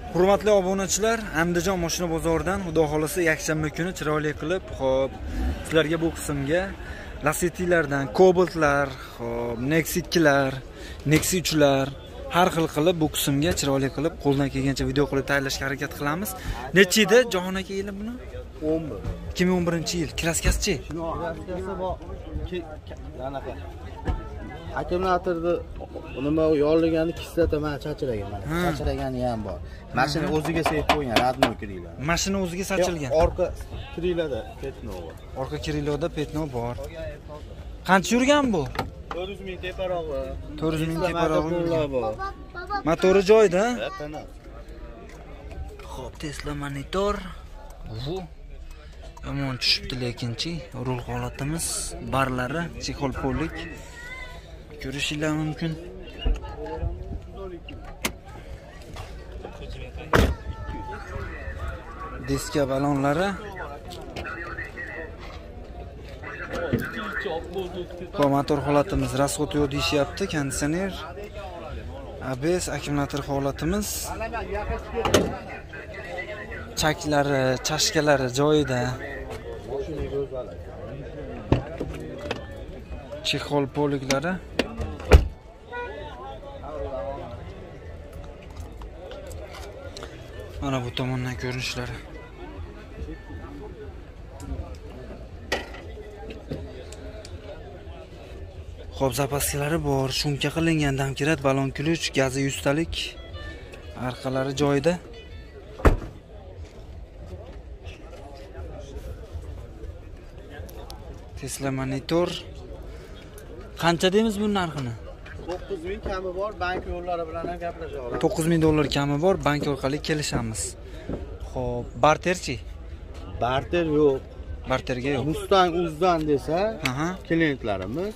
Hurmatli obunachilar, Andijon mashina bozoridan xudo xolasa yakshanba kuni chiroyli qilib, xo'p, sizlarga bu qismga Lacetti'lardan Cobalt'lar, xo'p, Nexi 2'lar, Nexi 3'lar har xil qilib bu qismga chiroyli qilib qo'ldan kelgancha video qilib tayyorlashga harakat qilamiz. Necha yilda Jahon aka yili buni? 11. 2011-yil. Kraskasi-chi? Kraskasi bor. Anaqa. Akkumulyatorni nima yo'llaganni kislota mana chachiragan mana. Chachiragani ham bor. Mashina o'ziga sevib qo'ygan, radno kiriylar. Mashina o'ziga sachilgan. Orqa kiriylarda petno bor. Orqa kiriylarda petno bor. Qancha yurgan bu? 400 ming teparog'i. 400 ming teparog'i bor. Motori joyida? Ha, xo'p, Tesla monitor. Bu yomon tushibdi lekinchi, rul holatimiz, barlari, chexol polik. Ko'rishingiz mumkin. Diska balonlari. Motor holatimiz rasxod yo'q deyishyapti, konditsioner. ABS akkumulyator holatimiz. Chaklari, chashkalari joyida. Chexol poliklari. Mana bu tomondan ko'rinishlari. Xo'p, zapaskalari bor, shumka qilingan damkirat, balon ключ, gazi 100 talik. Arqalari joyida. Tesla monitor. Qancha deymiz bu narxini? 9 ming kami bor, bank yo'llari bilan ham gaplashib olamiz. 9 ming dollar kami bor, bank orqali kelishamiz. Xo'p, barterchi? Barter yo'q. Barterga yo'q. Mustang uzdan desa, klientlarimiz,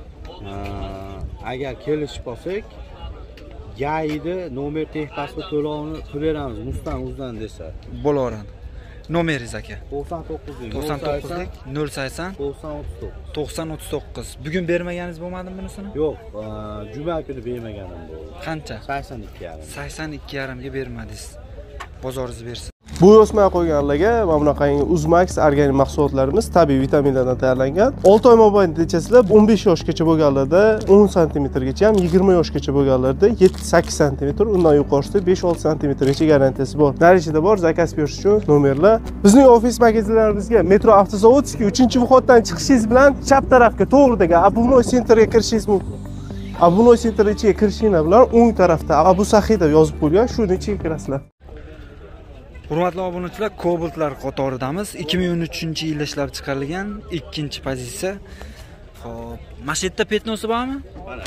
agar kelishib olsak, GAI'da nomer texpasport to'lovini qilib beramiz. Mustang uzdan desa. Bo'laveradi. Nomeringiz aka? 99lik 080 9039. Bugun bermaganingiz bo'lmadimi bunisini? Yo'q, juma kuni bermaganim bo'ldi. Qancha? 82,5. 82,5 ga bermadingiz. Bozoringiz bersin. Bu o'smay qo'yganlarga mana bunaqangi Uzmax organik mahsulotlarimiz tabiiy vitaminlardan tayyorlangan. 6 oy mobaynida ichasizlar 15 yoshgacha bo'lganlarda 10 sm gacha ham, 20 yoshgacha bo'lganlarda 7-8 sm, undan yuqorisida 5-6 sm gacha garantiyasi bor. Narijada bor, zakaz berish uchun nomerlar. Bizning ofis magazinlarimizga Metro Avtozavodskiy 3-vходdan chiqishingiz bilan chap tarafga to'g'ridagi Abunoy Centerga kirishingiz mumkin. Abunoy Center ichiga kirishingiz bilan o'ng tarafda Abu Saxiy deb yozib qo'yilgan, shuni ichiga kirasizlar. Hurmatli obunachilar, Cobalt'lar qatoridamiz. 2013-yilda ishlab chiqarilgan 2-pozitsiya. Xo'p, mashetda petnosi bormi? Mana.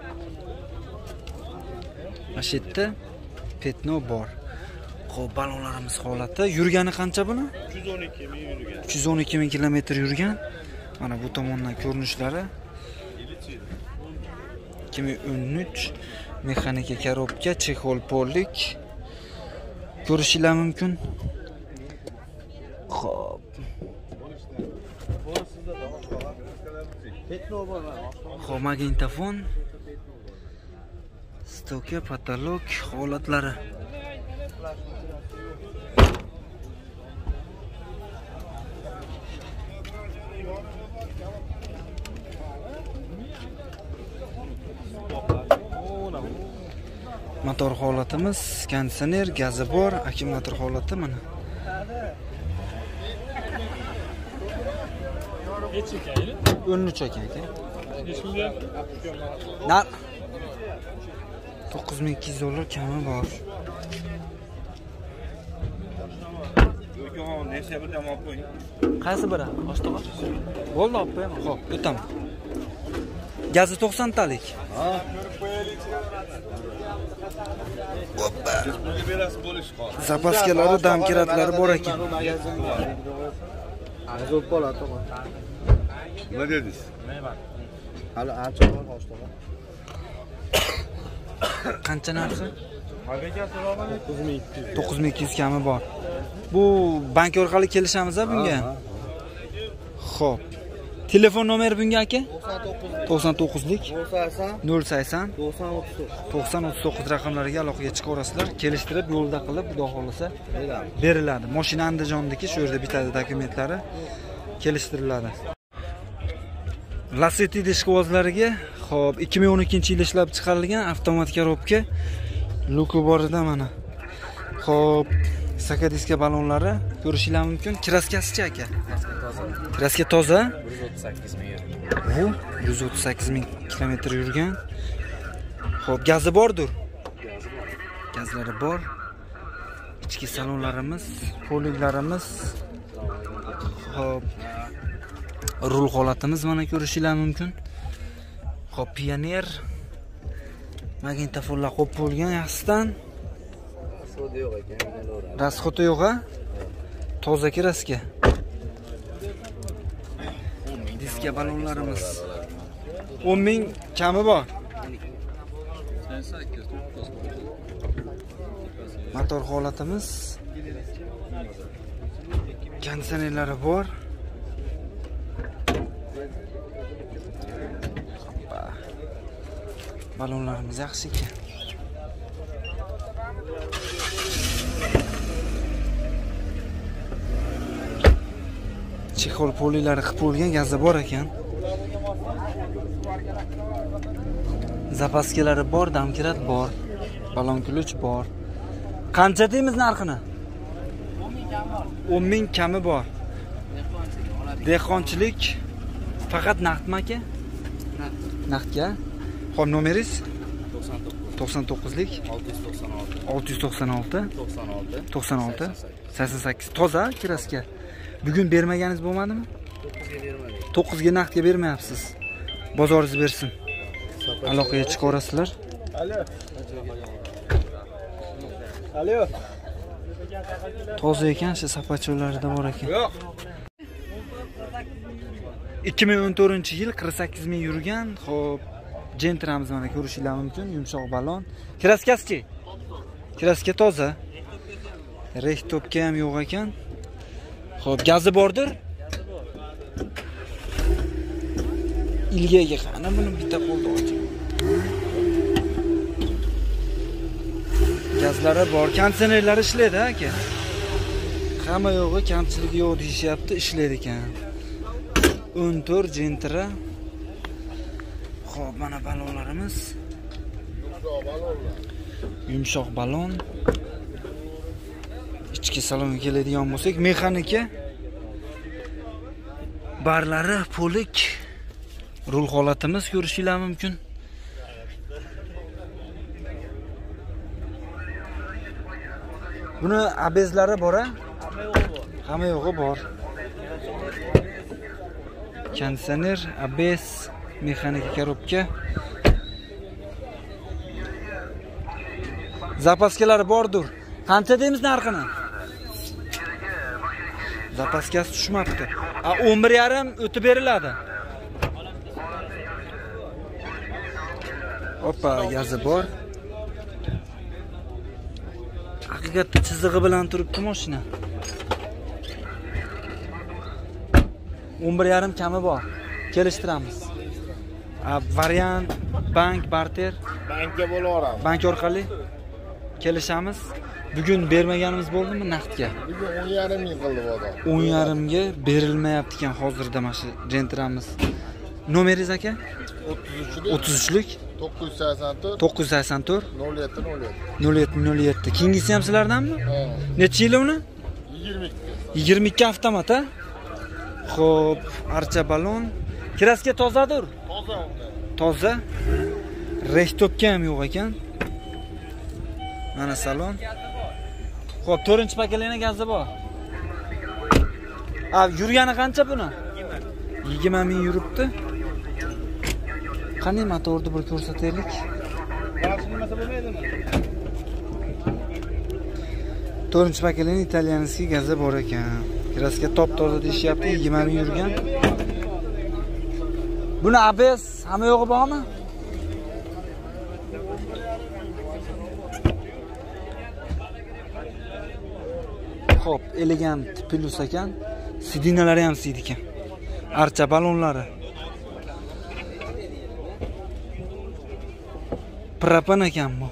Mashetda petno bor. Xo'p, balonlarimiz holati. Yurgani qancha buni? 312 ming yurgan. 312 ming kilometr yurgan. Mana bu tomondan ko'rinishlari. 2013 mexanika korobka, chexol polik. Ko'rishingiz mumkin. Xo'p. Xo'p, magnitofon, stoka, patolog holatlari. Motor holatimiz, konditsioner, gazi bor, akkumulyator holati mana. Necha ekan? 13 ekan aka. Nar 9200 dollar kami bor. Qaysi biri? Boshqa? Bo'ldi, olib qo'yaman. Xo'p, o'taman. Gazi 90 talik. Ha. Zapaskalari, damkiratlari bor ekan. Azot bo'ladi. Nima dedingiz? Hali ancha bor boshqa. Qancha narxi? 9200. 9200 kami bor. Bu bank orqali kelishamiz-a bunga? Xo'p. Telefon nomeri bunga aka? 99lik 99lik 080 080 90 9039 raqamlariga aloqaga chiqaverasizlar. Kelishtirib yo'lda qilib, xudo xolasa beriladi. Mashina Andijondagi, shu yerda bitadi dokumentlari. Kelishtiriladi. Lacetti ishqibozlariga, xo'p, 2012-yilda ishlab chiqarilgan avtomat korobka luki bor edi mana. Xo'p, sakadiska balonlari ko'rishingiz mumkin. Kraskasi-chi aka? Kraska toza. 138 ming euro. Bu 138 ming kilometr yurgan. Xo'p, gazi bordir. Gazlari bor. Ichki salonlarimiz, poliglarimiz. Xo'p, rul holatimiz mana ko'rishingiz mumkin. Xo'p, Pioneer magnitofonlar qo'yib bo'lgan yaxshidan. Rasxodi yo'q ekan, Rasxodi yo'q-a? Toza kraska. Diska balonlarimiz 10 ming kami bor. Motor holatimiz. Konditsionerlari bor. Balonlarimiz yaxshi ekan. Chexol polilari qilib bo'lgan, gazi bor ekan. Zapaskalari bor, damkirat bor. Balon ключ bor. Qancha deymiz narxini? 10 ming kami bor. Dehqonchilik faqat naqdmi aka? Naqdga. Xo'p, nomeringiz? 99lik 696 96 88. Toza kraska. Bugun bermaganingiz bo'lmadimi? 9 ga naqdga bermayapsiz. Bozoringiz bersin. Aloqaga chiqaverasizlar. Alo. Toza ekan, shu sapachonlarida bor ekan. Yo'q. 2014-yil 48 ming yurgan. Xo'p, Gentramiz mana ko'rishingiz mumkin, yumshoq balon. Kraskasi-chi? Kraska toza. Rehtopga ham yo'q ekan. Xo'p, gazi bordir? Ilgaga qani buni bitta qo'lda ochib. Gazlari bor, konditsionerlari ishlaydi aka. Hamma yo'g'i kamchiligi yo'q deyishyapti, ishlaydi ekan. 14 Gentra. Xo'p, mana balonlarimiz. Yumshoq balon. Ichki salonga keladigan bo'lsak, mexanika. Barlari polik. Rul holatimiz ko'rishingiz mumkin. Buni abezlari bor-a? Hamma yo'g'i bor. Konditsioner, abez, mexanika korobka. Zapaskalari bordir. Qancha deymiz narxini? Zapaskasi tushmabdi. 11,5 o'tib beriladi. Hoppa, gazi bor. Haqiqatda chizig'i bilan turibdi mashina. 11,5 kami bor. Kelishtiramiz. Variant bank barter. Bankka bo'laveramiz. Bank orqali kelishamiz. Bugun bermaganimiz bo'ldimi naqdga? Bugun 10,5 ming qildi bodo. 10,5 ga berilmayapti ekan hozirda mana shu Gentramiz. Nomeringiz aka? 33lik 984 984 07 07 Kingisi ham sizlardanmi? Necha yil uni? 22 avtomat a? Xo'p, archa balon. Kraska tozadir? Toza unda. Toza. Rehtopga ham yo'q ekan. Mana salon. Xo'p, 4-paketli gazi bor. Yurgani qancha buni? 20 ming yuribdi. Qani motorni bir ko'rsataylik. Yaxshimasa bo'lmaydimi? 4-paketli italyanskiy gazi bor ekan. Kraska top toza deyishyapti, 20 ming yurgan. Buni ABS hamma yo'g'i bormi? Xo'p, elegant plus ekan. Sidinalari ham siydi ekan. Archa balonlari. Propan ekan bu.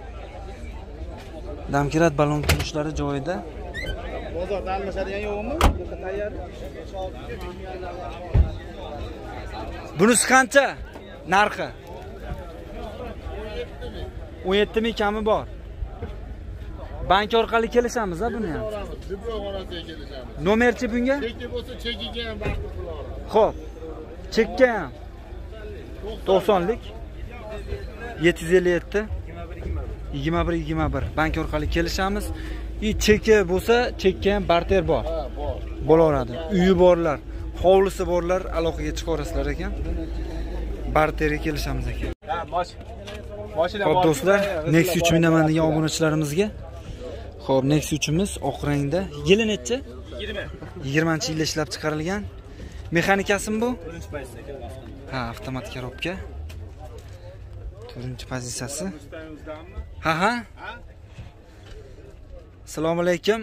Damkirat balon turishlari joyida. Bozorda almashadigan yo'qmi? Tayyor. Bunisi qancha? Narxi 17 ming kami bor. Bank orqali kelishamiz a buni ham. Diplom orasiga kelishamiz. Nomerchi bunga? Cheki bo'lsa chekiga ham vaqt qilamiz. Xo'p. Chekka ham 90lik 757 21 bank orqali kelishamiz. Cheki bo'lsa, chekka ham barter bor. Ha, bor. Bo'laveradi. Uyi borlar, hovlisi borlar aloqaga chiqarasizlar ekan. Barterga kelishamiz ekan. Xo'p do'stlar, Nexus 3 minaman degan obunachilarimizga. Xo'p, Nexus 3imiz oq rangda. Yili necha? 20-yilda ishlab chiqarilgan. Mexanikasimi bu? Ha, avtomat korobka. 4-pozitsiyasi. Ha. Assalomu alaykum.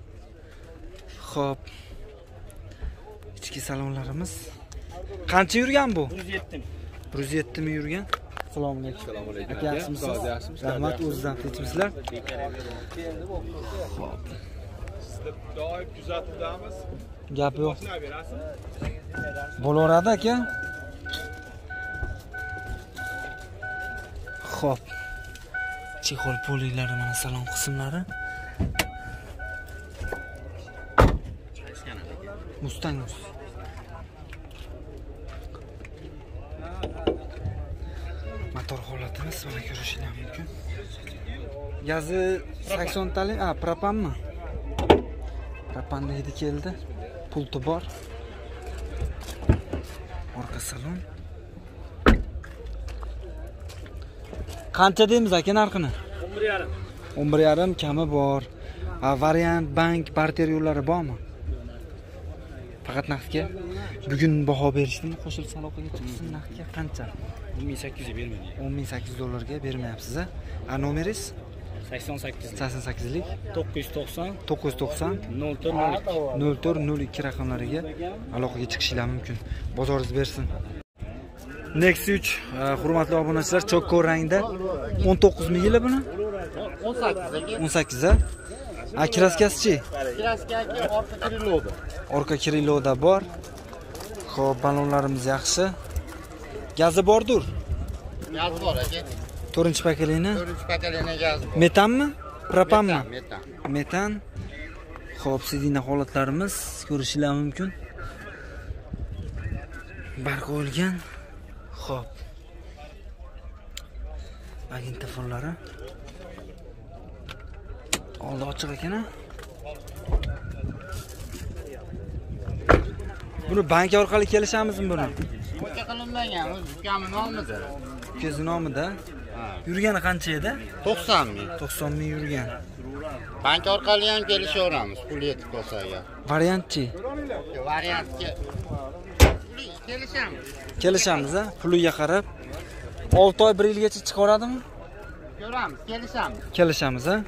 Xo'p. Ichki salonlarimiz. Qancha yurgan bu? 107 mi yurgan? Assalomu alaykum. Assalomu alaykum. Aka, yaxshimisiz? Rahmat, o'zingizdan tinchmisizlar? Xo'p. Sizda doim kuzatuvdamiz. Gap yo'q. Mashina berasiz? Bo'laveradi aka. Xo'p. Chexol poliklari mana salon qismlari. Mustang. Motor holatimiz mana ko'rishingiz mumkin. Gazi 80 talik, propanmi? Propanni hidi keldi. Pulti bor. Orqa salon. Qancha deymiz aka narxini? 11,5. 11,5 kami bor. Variant bank barter yo'llari bormi? Faqat naqdga. Bugun baho berishding, qo'shilsa aloqaga chiqsin. Naqdga qancha? 18 ga bermaydi. 10.800 dollarga bermayapsiz a? Nomeringiz? 88lik 990 990 0402 raqamlariga aloqaga chiqishingiz mumkin. Bozoringiz bersin. Nexus 3 hurmatli obunachilar, cho'kko'r rangda 19 ming yili buni? 18 a? Kraskasi-chi? Kraskasi orqa kirilovda. Orqa kirilovda bor. Xo'p, balonlarimiz yaxshi. Gazi bordir. Gaz bor aka. 4-pakelikni. 4-pakelikni gaz bor. Metanmi? Propanmi? Metan. Metan. Xo'p, sidina holatlarimiz ko'rishingiz mumkin. Barq olgan. Xo'p. Magnitofonlari. Oldi ochiq ekan-a? Buni bank orqali kelishamizmi buni? Bunga qilinmagan, ukamning nomida. Ukasi nomida. Yurgani qancha edi? 90 ming. 90 ming yurgan. Bank orqali ham kelishaveramiz, pul yetib qolsa agar. Variantchi? Variantga Kelishamiz a? Puliga qarab 6 oy 1 yilgacha chiqaradimi? Ko'ramiz, Kelishamiz a?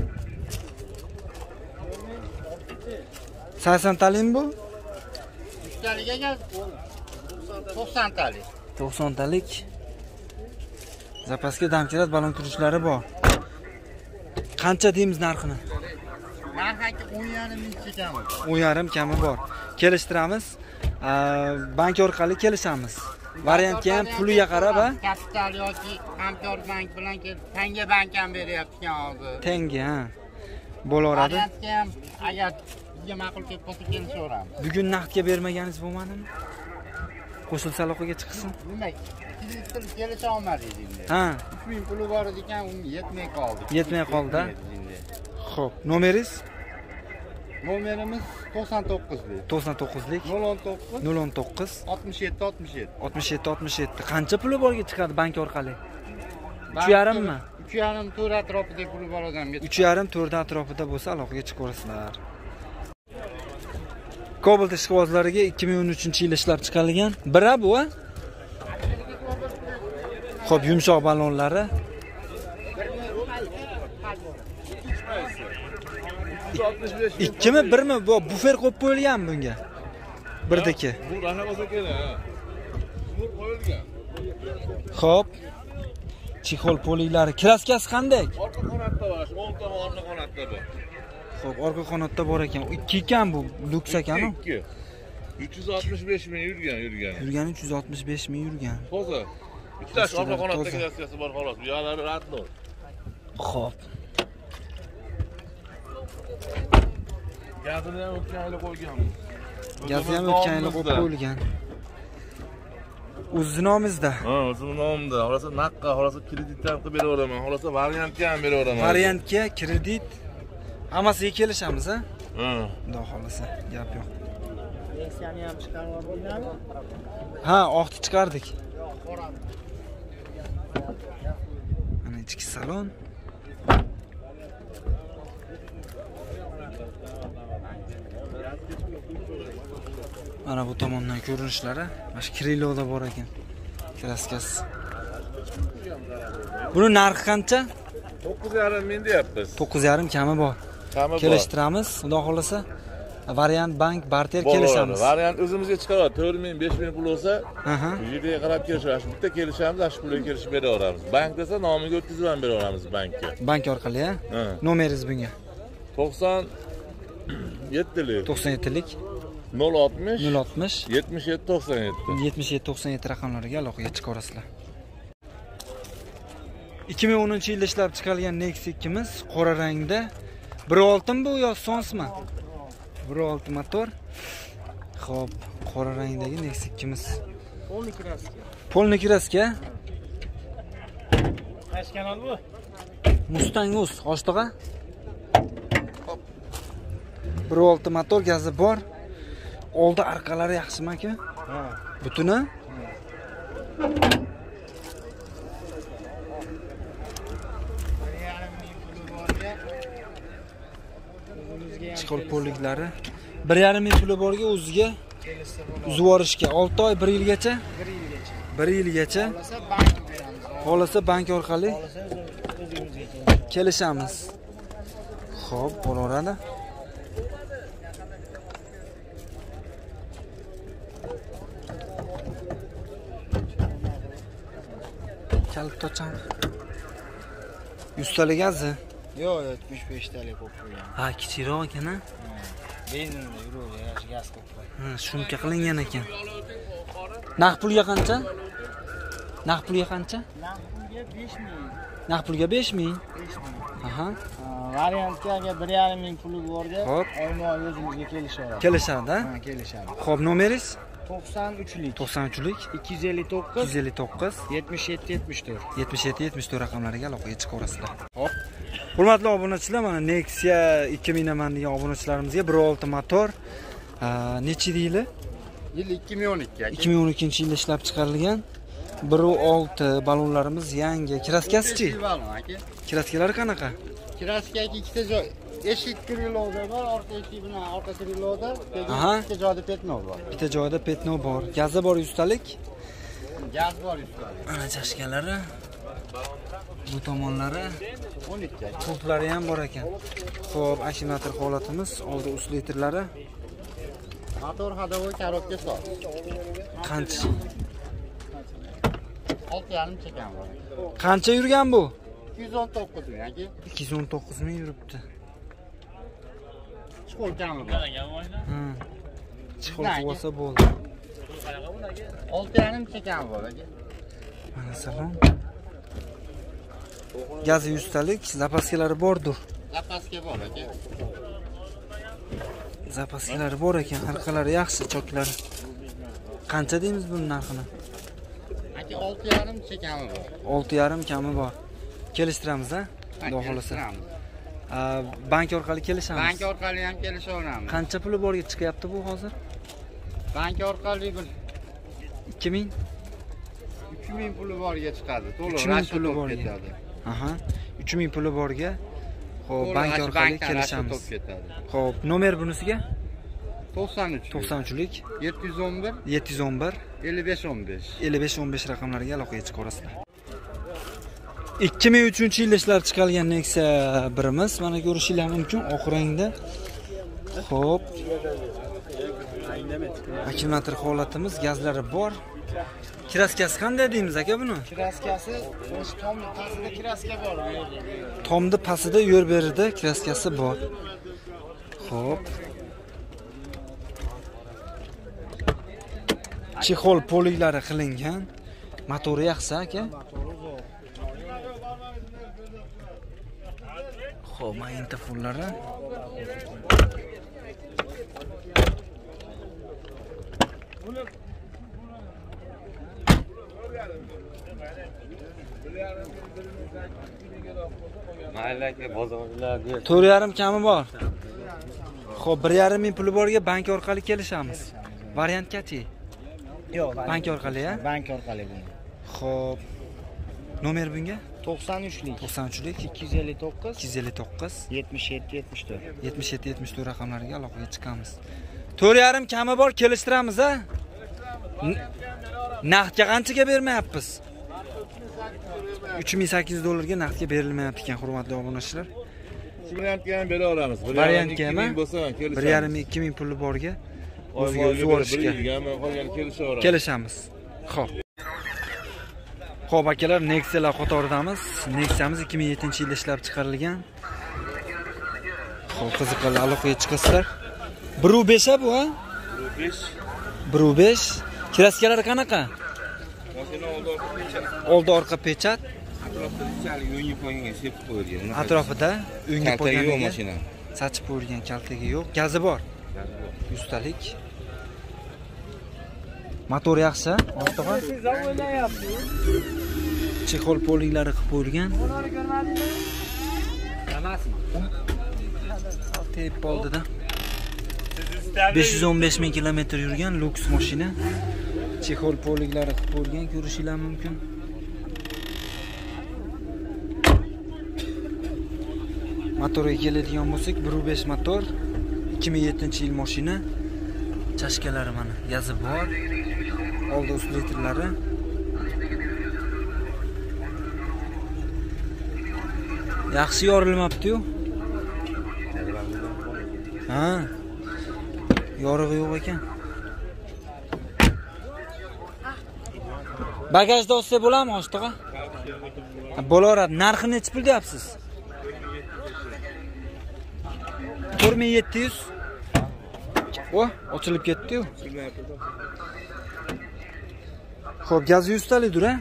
80 talikmi bu? 3 talik ekan 90 talik. 90 talik. Zapaska damchirat balon turishlari bor. Qancha deymiz narxini? Narxi 10,5 ming chekamiz. 10,5 kami bor. Kelishtiramiz. Bank orqali kelishamiz. Variantga ham puliga qarab a? Kapital yoki hamkor bank bilan tanga bank ham beryapti hozir. Tanga, ha. Bo'laveradi. Variantga ham agar bizga ma'qul kelib qolsa kelishaveramiz. Bugun naqdga bermaganingiz bo'lmadimi? Qo'shilsa aloqaga chiqsin. Nima? Kelisha olmadik endi. Ha. 3000 puli bor ekan, u yetmay qoldi. Yetmay qoldi. Xo'p, nomeringiz? Nomerimiz 99lik. 99lik 019 019 67 67. Qancha puli borga chiqadi bank orqali? 3,5 mi? 3,5 4 atrofida puli bor odamga. 3,5 4 atrofida bo'lsa aloqaga chiqaverasizlar. Cobalt ishqibozlariga 2013-yilda ishlab chiqarilgan. Bira bu a? Xo'p, yumshoq balonlari. Ikkimi, birmi? Bu bufer qo'yib qo'yilgan bunga. birdeki. Bu ana bo'lsa kerak. Bu qo'yilgan. Xo'p. Chexol poliklari. Kraskasi qanday? Orqa qanotda bor, 10 ta orqa qanotda bor. Xo'p, orqa qanotda bor ekan. 2 ekan bu, luks ekan-ku. 2. 365 ming yurgan. Yurgani 365 ming yurgan. Toza. Bittasi orqa qanotda kraskasi bor xolos. Bu yoqlari ratlo. Xo'p. Gazini ham o'tgan yili qo'ygan. Gazi ham o'tgan yili qo'yib qo'yilgan. O'z nomimizda. Ha, o'zim nomimda. Xolasa naqqa, xolasa kreditdan qilib beraveraman. Xolasa variantga ham beraveraman. Variantga kredit hammasiga kelishamiz, ha? Ha. Xudo xolasa, gap yo'q. Versiyani ham chiqarib oldinglarmi? Ha, oqni chiqardik. Mana ichki salon. Mana bu tomondan ko'rinishlari, mana shu kriloda bor ekan. Kraskasi. Buni narxi qancha? 9,5 ming deyapmiz. 9,5 kami bor. Kami bor. Kelishtiramiz, xudo xolasa. Variant bank barter Bo'ladi. kelishamiz. Variant o'zimizga chiqadi. 4 ming, 5 ming pul bo'lsa, Aha. bu yerga qarab kelishamiz. Bitta kelishamiz, shu pulga kelishib beraveramiz. Bank desa nomiga o'tkazib ham beraveramiz bankka. Bank orqali, ha? Ha. Nomeringiz bunga? 97lik 97lik 060 060 77 97. 77-97 raqamlariga aloqaga chiqa olasizlar. 2010-yilda ishlab chiqarilgan Nexia 2miz qora rangda. 1.6 bu yo Sonsmi? 1.6 motor. Xo'p, qora rangdagi Nexia 2miz. Polni kraska. Polni kraska. Qaysi kanal bu? Mustang Uz, Oshtoqa. 1.6 motor, gazi bor. Oldi arqalari yaxshimi aka? Ha. Butuni? Chexol poliklari 1,5 ming puli borga o'ziga uzib yuborishga 6 oy 1 yilgacha 1 yilgacha xohlasa bank orqali kelishamiz. Xo'p, bo'laveradi. Kalit tocham. 100 talik gazi. Yo'q, 75 talik qo'yib qo'ygan. Ha, kichikroq ekan-a? Benzinda yuradi, gaz qo'yib qo'ygan. Ha, shumka qilingan ekan. Naq pulga qancha? Naq pulga qancha? Naq pulga 5 ming. Naq pulga 5 ming. 5 ming. Aha. Variantga agar 1,5 ming puli borga, Hop. oyma-oy o'zimizga kelishaveradi. Kelishadi, ha? Ha, kelishadi. Xo'p, nomeringiz? 93lik 93lik 259 259 77 74. 77-74 raqamlariga aloqaga chiqa olasizlar. Hop. Hurmatli obunachilar, mana Nexia 2000 man degan obunachilarimizga 1.6 motor. Necha yili? Yil 2012 aka. 2012-yilda ishlab chiqarilgan 1.6 balonlarimiz yangi. Kraskasi-chi? Balon aka. Kraskalari qanaqa? Kraskaga ikkita joy. Eshik kriloda bor, orqa eshik bilan orqa kriloda, Aha. ikkita joyda petnov bor. Bitta joyda petnov bor. Gazi bor 100 talik. Gaz bor üstüde. Mana chashkalari. Bu tomonlari 12 aka. pultlari ham bor ekan. Xo'p, akkumulyator holatimiz, oldi uz litrlari. Motor hadovoy korobka soz. Qancha? 6,5 chekan bor. Qancha yurgan bu? 219 ming aka. 219 ming yuribdi. Chiqol kami bor. Chiqol qilsa bo'ldi. 6,5 chekan bor aka. Mana salon. Gazi 100 talik, zapaskalari bordir. Zapaska bor aka. Zapaskalari bor ekan, arqalari yaxshi, choklari. Qancha deymiz buning narxini? Aka 6,5 chekami bor. 6,5 kami bor. Kelishtiramiz, ha? Xudo xolasa. Bank orqali kelishamiz. Bank orqali ham kelishaveramiz. Qancha puli borga chiqyapti bu hozir? Bank orqali bir 2000? 3000 puli borga chiqadi. To'liq 3000 puli borga. Aha. 3000 puli borga. Xo'p, bank orqali kelishamiz. Xo'p, nomer bunisiga? 93 93lik 711 711 5515 5515 raqamlariga aloqaga chiqa olasizlar. 2003-yilda ishlab chiqarilgan Nexia 1imiz, mana ko'rishingiz mumkin, oq rangda. Xo'p. Akkumulyator holatimiz, gazlari bor. Kraskasi qanday deymiz aka buni? Kraskasi o'sha tomni pastida kraska bor bu yerda. Tomni pastida yo'l berida kraskasi bor. Xo'p. Chexol poliklari qilingan. Motori yaxshi aka. Xo'p, magnitofonlari. Mahallaga bozorlarga 4,5 kami bor. Xo'p, 1,5 ming puli borga bank orqali kelishamiz. Variant kachi? Yo'q, Bank orqali, ha? bank orqali buni. Xo'p. Nomer bunga? 93lik 93lik 259 259 77 74. 77 74 raqamlariga aloqaga chiqamiz. 4,5 kami bor, kelishtiramiz, ha? Naqdga qanchaga bermayapmiz? 3800 dollarga naqdga berilmayapti ekan, hurmatli obunachilar. Shu variantga ham bera olamiz. Variantga ham 2000 bo'lsa ham kelishamiz. 1,5-2 ming puli borga o'ziga o'zi olishga qolgan kelishaveramiz. kelishamiz. Xo'p. Xo'p akalar, Nexia'lar qatoridamiz. Nexia'miz 2007-yilda ishlab chiqarilgan. Xo'p, qiziqarli aloqaga chiqasizlar. 1.5 bu, ha? 1.5. Kraskalari qanaqa? mashina Oldi orqa pechat. atrofida yo'ngi qo'ygan sepib qo'yilgan. Atrofida o'ngga Kaltagi yo'q qo'ygan mashina. sachib qo'yilgan, kaltagi yo'q. Gazi bor. 100 talik. Motor yaxshi, ortig'a. Chexol poliklari qilib qo'yilgan. Tep oldida. 515 ming kilometr yurgan luks mashina. Chexol poliklari qilib qo'yilgan, ko'rishinglar mumkin. Motoriga keladigan bo'lsak, 1.5 motor, 2007-yil mashina. Chashkalari mana, gazi bor. Oldi uslitrlari. Yaxshi yorilmabdi-yu. Ha. Yorug'i yo'q ekan. Bagajda olsa bo'ladimi, oshtig'a? Bo'laveradi. Narxi necha pul deyapsiz? 4700. O, ochilib ketdi-yu. Xo'p, gazi 100 talik dur-a?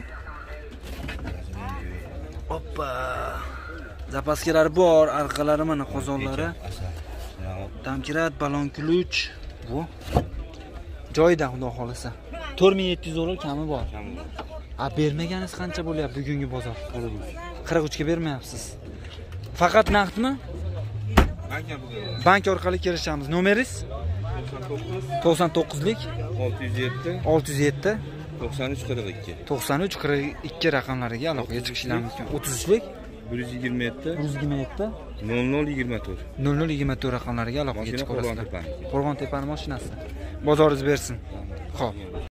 Hoppa. Zapaskalari bor, arqalari mana qozonlari. Damkirat, balon ключ. Bu. Joyida, xudo xolasa. 4700 dollar kami bor. A, bermaganiz qancha bo'lyapti bugungi bozor? 43 ga bermayapsiz. Faqat naqdmi? Bank orqali kelishamiz. Nomeringiz? 99lik 607 9342 9342 raqamlariga aloqaga chiqishingiz mumkin. 33lik 127 127 0024 0024 raqamlariga aloqaga chiqasizlar. Qo'rg'on tepani mashinasi. Bozoringiz bersin. Xo'p.